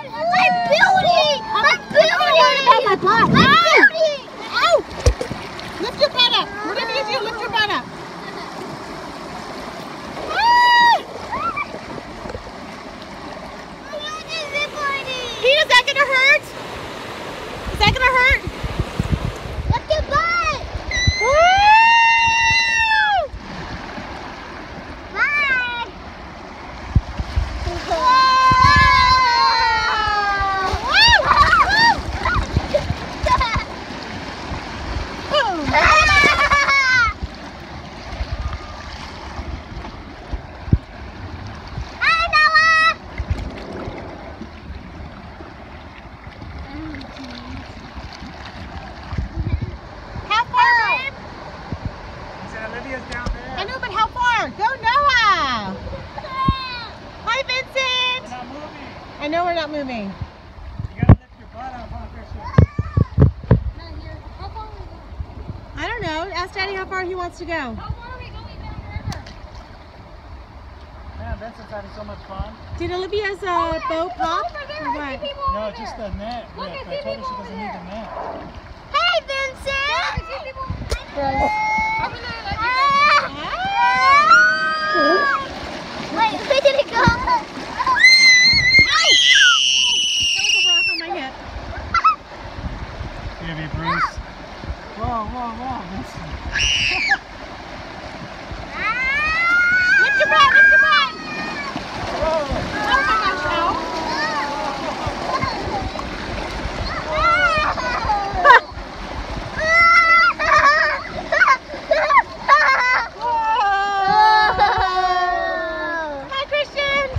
My butt. Ow! Lift your butt up. We're going to need you to lift your butt up. Pete, is that going to hurt? Is that going to hurt? Lift your butt. Woo! Bye. I know, but how far? Go, Noah! Hi, Vincent! We're not moving. I know we're not moving. You gotta lift your butt up, huh, Christian? Not here. How far are we going? I don't know. Ask Daddy how far he wants to go. How far are we going down the river? Man, Vincent's having so much fun. Did Olivia's boat pop? Over there. Or I what? see people over No, there. just the net. Look, Rick. I see I told her people she doesn't over need the net. Hey, Vincent! I see people. Bryce. Over there. Wait, where did it go? That was a rock on my hip. You gonna be bruised? Whoa, Vincent. Lift your butt, lift your butt! Oh my gosh, ow. Hi, Christian!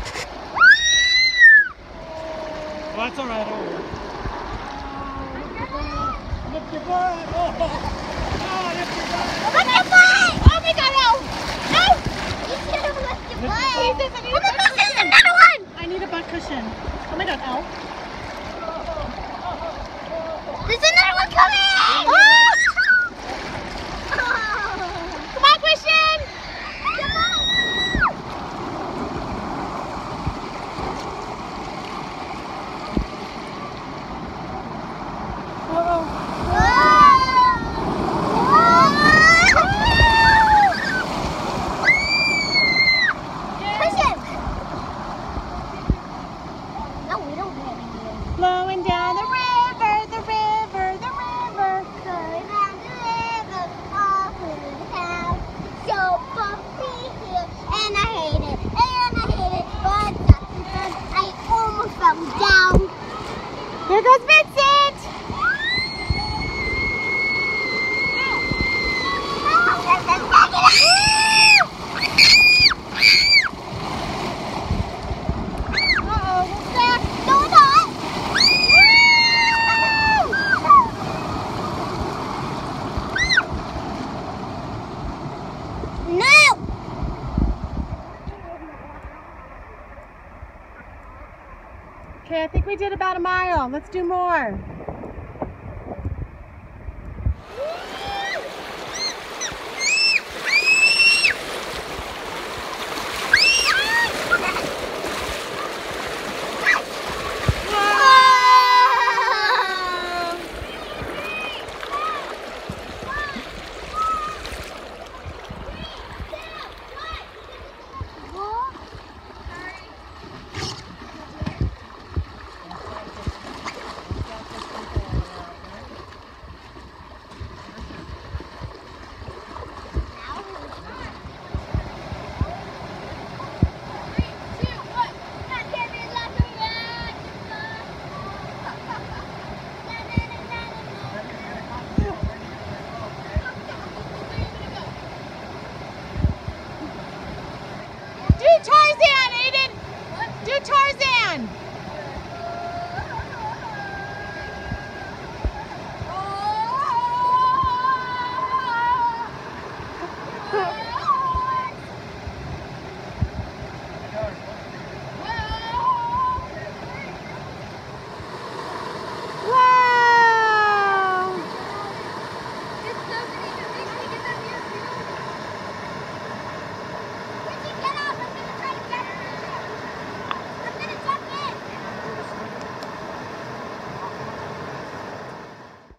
Well, that's alright. Lift your butt. Oh, lift your butt. Lift your butt! Oh my god, ow! Ow! You should have lifted your butt. Jesus, I need Oh a my butt gosh, there's cushion. another one! I need a butt cushion. Oh my god, ow. There's another one coming! Come on, Christian! Flowing down the river, the river, the river. Going down the river, all through the town. So bumpy here, and I hate it, but I almost fell down. Here goes Vincent! Uh-oh, we're stuck. No, not. No! Okay, I think we did about a mile. Let's do more.